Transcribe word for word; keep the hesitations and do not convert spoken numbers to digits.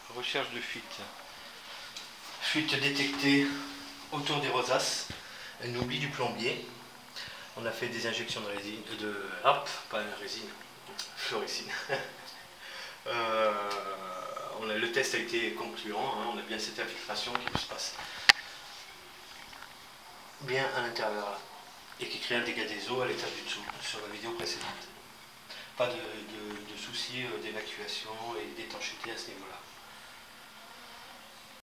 Recherche de fuite. Fuite détectée autour des rosaces. Un oubli du plombier. On a fait des injections de résine, de hop, pas de résine, fluorescine. euh, on a, le test a été concluant, hein, on a bien cette infiltration qui se passe bien à l'intérieur là, et qui crée un dégât des eaux à l'étage du dessous, sur la vidéo précédente. Pas de, de, de soucis d'évacuation et d'étanchéité à ce niveau-là.